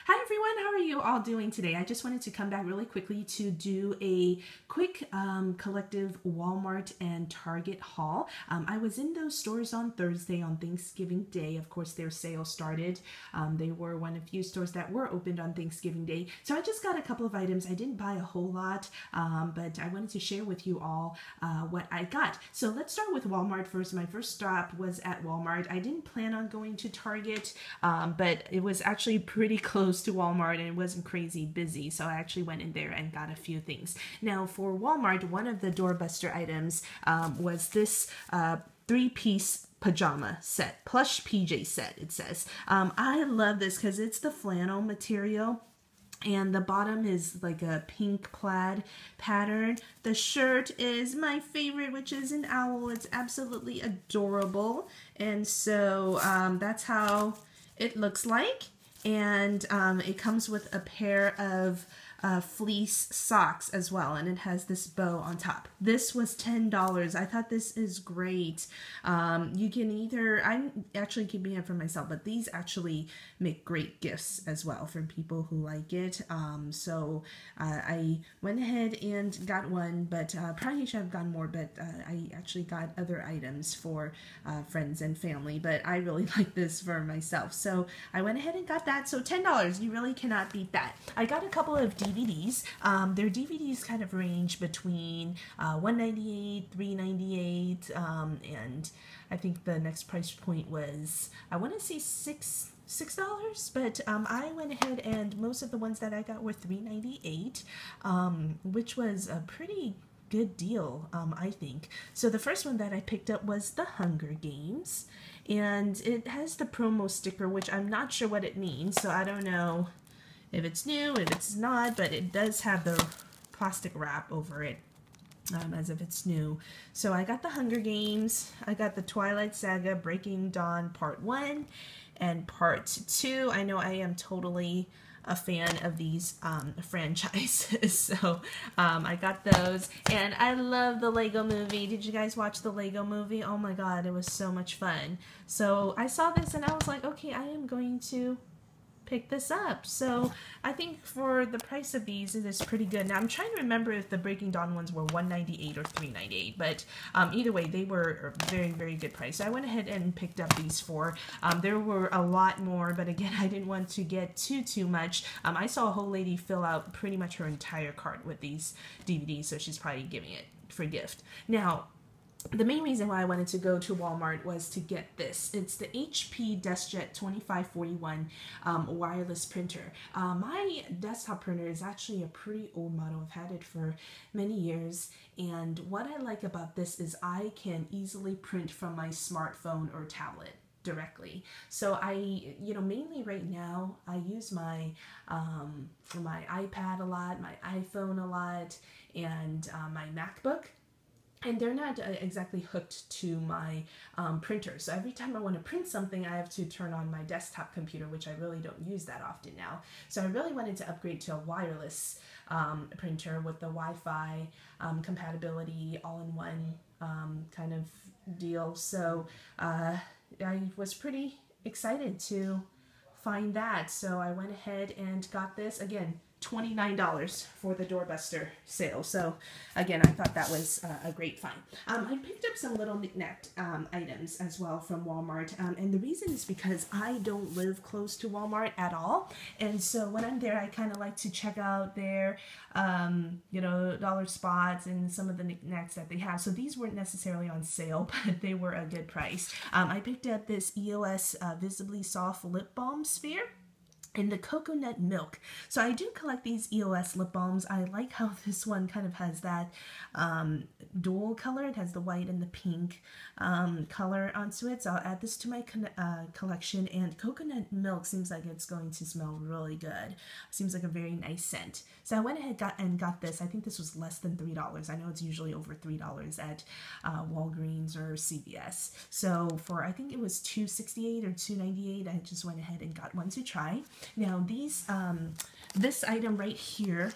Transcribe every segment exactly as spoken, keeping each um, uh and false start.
Hi everyone, how are you all doing today? I just wanted to come back really quickly to do a quick um, collective Walmart and Target haul. Um, I was in those stores on Thursday on Thanksgiving Day. Of course, their sale started. Um, they were one of few stores that were opened on Thanksgiving Day. So I just got a couple of items. I didn't buy a whole lot, um, but I wanted to share with you all uh, what I got. So let's start with Walmart first. My first stop was at Walmart. I didn't plan on going to Target, um, but it was actually pretty close to Walmart and it wasn't crazy busy, so I actually went in there and got a few things. Now for Walmart, one of the doorbuster items um, was this uh, three-piece pajama set, plush P J set, it says. Um, I love this because it's the flannel material. And the bottom is like a pink plaid pattern. The shirt is my favorite, which is an owl. It's absolutely adorable. And so um, that's how it looks like. And um, it comes with a pair of uh, fleece socks as well, and it has this bow on top. This was ten dollars. I thought this is great. Um, you can either, I'm actually keeping it for myself, but these actually make great gifts as well for people who like it. Um, so uh, I went ahead and got one, but uh, probably should have gotten more, but uh, I actually got other items for uh, friends and family, but I really like this for myself. So I went ahead and got that. So ten dollars, you really cannot beat that. I got a couple of D V Ds. Um, their D V Ds kind of range between uh, one ninety-eight, three ninety-eight, um, and I think the next price point was, I want to say six six dollars, but um, I went ahead and most of the ones that I got were three ninety-eight, um, which was a pretty good deal, um, I think. So the first one that I picked up was The Hunger Games, and it has the promo sticker, which I'm not sure what it means, so I don't know if it's new, if it's not, but it does have the plastic wrap over it, um, as if it's new. So I got The Hunger Games, I got the Twilight Saga Breaking Dawn Part one and Part two. I know I am totally a fan of these um, franchises, so um, I got those, and I love the Lego Movie. Did you guys watch the Lego Movie? Oh my god, it was so much fun. So I saw this and I was like, okay, I am going to pick this up. So I think for the price of these, it is pretty good. Now I'm trying to remember if the Breaking Dawn ones were one ninety-eight or three ninety-eight, but um, either way, they were very, very good price. So I went ahead and picked up these four. Um, there were a lot more, but again, I didn't want to get too, too much. Um, I saw a whole lady fill out pretty much her entire cart with these D V Ds, so she's probably giving it for gift. Now, the main reason why I wanted to go to Walmart was to get this. It's the H P DeskJet twenty-five forty-one um, wireless printer. Uh, my desktop printer is actually a pretty old model. I've had it for many years, and what I like about this is I can easily print from my smartphone or tablet directly. So I, you know, mainly right now, I use my um, my iPad a lot, my iPhone a lot, and uh, my MacBook. And they're not uh, exactly hooked to my um, printer. So every time I want to print something, I have to turn on my desktop computer, which I really don't use that often now. So I really wanted to upgrade to a wireless um, printer with the Wi-Fi um, compatibility, all-in-one um, kind of deal. So uh, I was pretty excited to find that. So I went ahead and got this. Again, twenty-nine dollars for the doorbuster sale. So again, I thought that was uh, a great find. Um, I picked up some little knickknack um, items as well from Walmart. Um, and the reason is because I don't live close to Walmart at all. And so when I'm there, I kind of like to check out their, um, you know, dollar spots and some of the knickknacks that they have. So these weren't necessarily on sale, but they were a good price. Um, I picked up this E O S uh, Visibly Soft Lip Balm Sphere and the coconut milk. So I do collect these E O S lip balms. I like how this one kind of has that um, dual color. It has the white and the pink um, color onto it. So I'll add this to my uh, collection. And coconut milk seems like it's going to smell really good. Seems like a very nice scent. So I went ahead got, and got this. I think this was less than three dollars. I know it's usually over three dollars at uh, Walgreens or C V S. So for, I think it was two sixty-eight or two ninety-eight, I just went ahead and got one to try. Now these, um, this item right here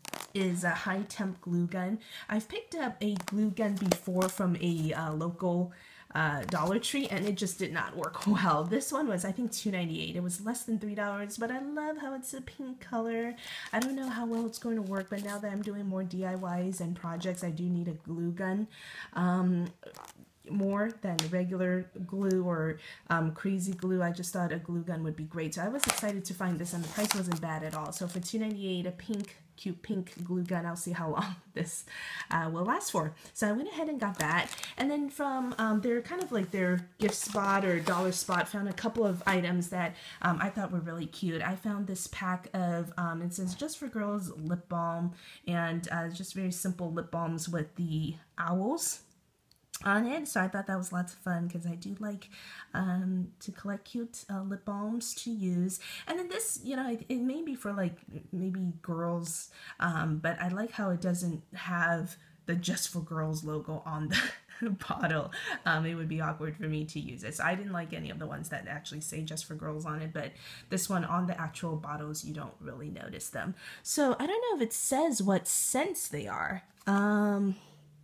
is a high temp glue gun. I've picked up a glue gun before from a uh, local uh, Dollar Tree, and it just did not work well. This one was, I think, two ninety-eight. It was less than three dollars, but I love how it's a pink color. I don't know how well it's going to work, but now that I'm doing more D I Ys and projects, I do need a glue gun. Um, more than regular glue or um, crazy glue. I just thought a glue gun would be great. So I was excited to find this, and the price wasn't bad at all. So for two ninety-eight, a pink, cute pink glue gun, I'll see how long this uh, will last for. So I went ahead and got that. And then from um, their kind of like their gift spot or dollar spot, found a couple of items that um, I thought were really cute. I found this pack of, um, it says Just for Girls lip balm, and uh, just very simple lip balms with the owls on it. So I thought that was lots of fun because I do like um, to collect cute uh, lip balms to use. And then this, you know, it, it may be for like maybe girls, um, but I like how it doesn't have the Just for Girls logo on the bottle. Um, it would be awkward for me to use it. So I didn't like any of the ones that actually say Just for Girls on it, but this one on the actual bottles, you don't really notice them. So I don't know if it says what scents they are. Um...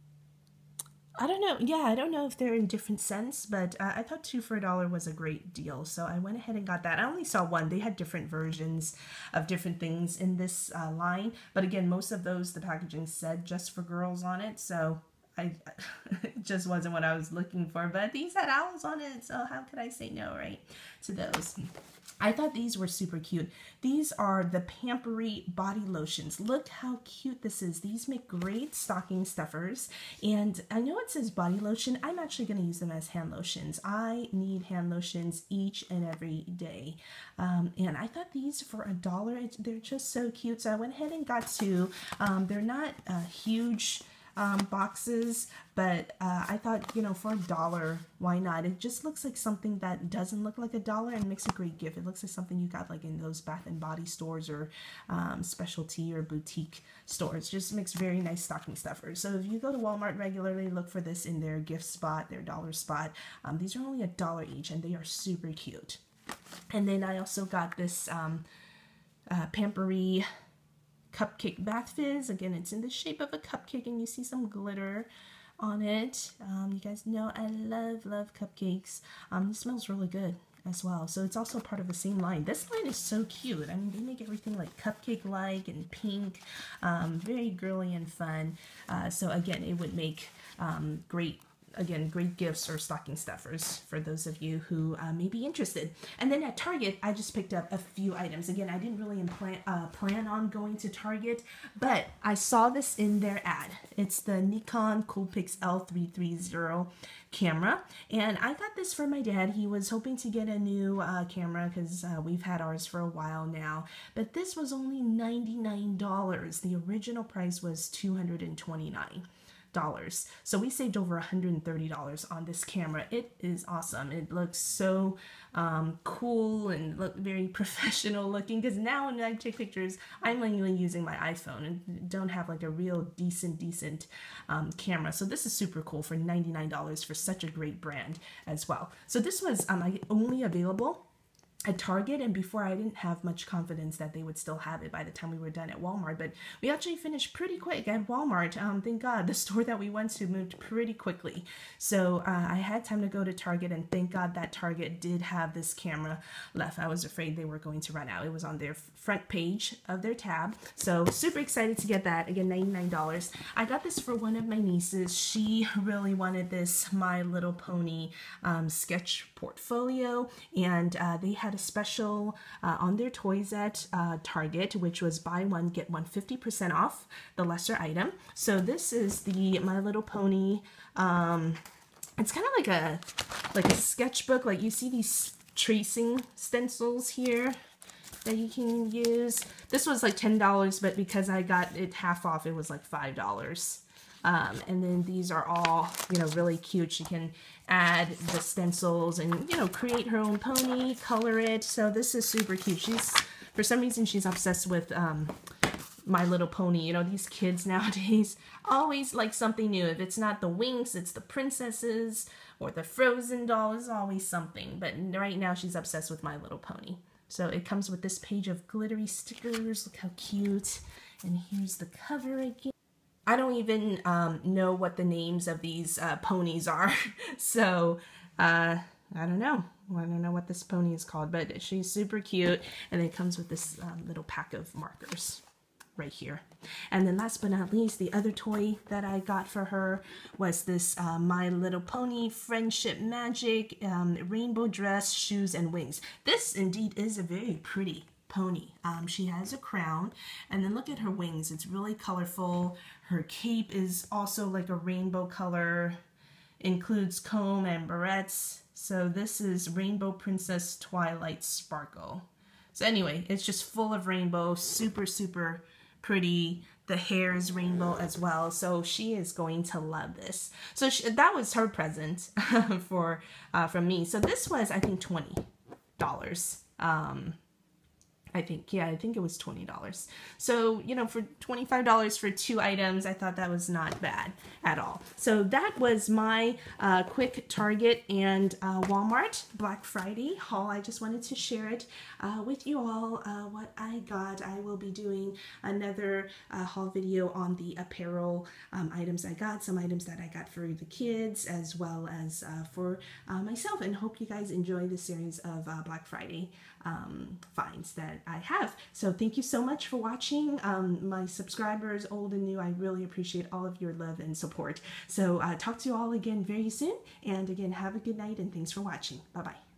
I don't know. Yeah, I don't know if they're in different scents, but uh, I thought two for a dollar was a great deal. So I went ahead and got that. I only saw one. They had different versions of different things in this uh, line. But again, most of those, the packaging said Just for Girls on it. So I it just wasn't what I was looking for. But these had owls on it. So how could I say no, right, to those? I thought these were super cute. These are the Pampery body lotions. Look how cute this is. These make great stocking stuffers. And I know it says body lotion. I'm actually going to use them as hand lotions. I need hand lotions each and every day. Um, and I thought these for a dollar, they're just so cute. So I went ahead and got two. Um, they're not uh, huge Um, boxes, but uh, I thought, you know, for a dollar, why not? It just looks like something that doesn't look like a dollar and makes a great gift. It looks like something you got like in those Bath and Body stores or um, specialty or boutique stores. Just makes very nice stocking stuffers. So if you go to Walmart regularly, look for this in their gift spot, their dollar spot. Um, these are only a dollar each, and they are super cute. And then I also got this um, uh, Pampery Cupcake Bath Fizz. Again, it's in the shape of a cupcake, and you see some glitter on it. Um, you guys know I love, love cupcakes. Um, it smells really good as well. So it's also part of the same line. This line is so cute. I mean, they make everything like cupcake-like and pink. Um, very girly and fun. Uh, so again, it would make um, great Again, great gifts or stocking stuffers for those of you who uh, may be interested. And then at Target, I just picked up a few items. Again, I didn't really plan, uh, plan on going to Target, but I saw this in their ad. It's the Nikon Coolpix L three thirty camera, and I got this for my dad. He was hoping to get a new uh, camera because uh, we've had ours for a while now, but this was only ninety-nine dollars. The original price was two hundred twenty-nine dollars. So we saved over one hundred thirty dollars on this camera. It is awesome. It looks so um, cool and look very professional looking, because now when I take pictures, I'm mainly using my iPhone and don't have like a real decent, decent um, camera. So this is super cool for ninety-nine dollars for such a great brand as well. So this was um, only available at Target, and before I didn't have much confidence that they would still have it by the time we were done at Walmart, but we actually finished pretty quick at Walmart. Um, thank God, the store that we went to moved pretty quickly. So uh, I had time to go to Target, and thank God that Target did have this camera left. I was afraid they were going to run out. It was on their front page of their tab. So super excited to get that. Again, ninety-nine dollars. I got this for one of my nieces. She really wanted this My Little Pony um, sketch portfolio, and uh, they had a special uh, on their toys at uh, Target, which was buy one get one fifty percent off the lesser item. So this is the My Little Pony. Um, it's kind of like a like a sketchbook. Like you see these tracing stencils here that you can use. This was like ten dollars, but because I got it half off, it was like five dollars. Um, and then these are all, you know, really cute. She can add the stencils and, you know, create her own pony, color it. So this is super cute. She's, for some reason, she's obsessed with um, My Little Pony. You know, these kids nowadays always like something new. If it's not the Winx, it's the princesses or the Frozen doll. Is always something. But right now she's obsessed with My Little Pony. So it comes with this page of glittery stickers. Look how cute. And here's the cover again. I don't even um, know what the names of these uh, ponies are. So, uh, I don't know. I don't know what this pony is called, but she's super cute. And it comes with this um, little pack of markers right here. And then last but not least, the other toy that I got for her was this uh, My Little Pony Friendship Magic um, rainbow dress, shoes, and wings. This indeed is a very pretty pony. Um, she has a crown, and then look at her wings. It's really colorful. Her cape is also like a rainbow color, includes comb and barrettes. So this is Rainbow Princess Twilight Sparkle. So anyway, it's just full of rainbow, super, super pretty. The hair is rainbow as well, so she is going to love this. So she, that was her present for uh, from me. So this was, I think, twenty dollars. Um, I think, yeah, I think it was twenty dollars. So, you know, for twenty-five dollars for two items, I thought that was not bad at all. So that was my uh, quick Target and uh, Walmart Black Friday haul. I just wanted to share it uh, with you all, uh, what I got. I will be doing another uh, haul video on the apparel um, items I got, some items that I got for the kids, as well as uh, for uh, myself, and hope you guys enjoy the series of uh, Black Friday um, finds that I have. So thank you so much for watching. Um, my subscribers, old and new, I really appreciate all of your love and support. So uh, talk to you all again very soon. And again, have a good night and thanks for watching. Bye-bye.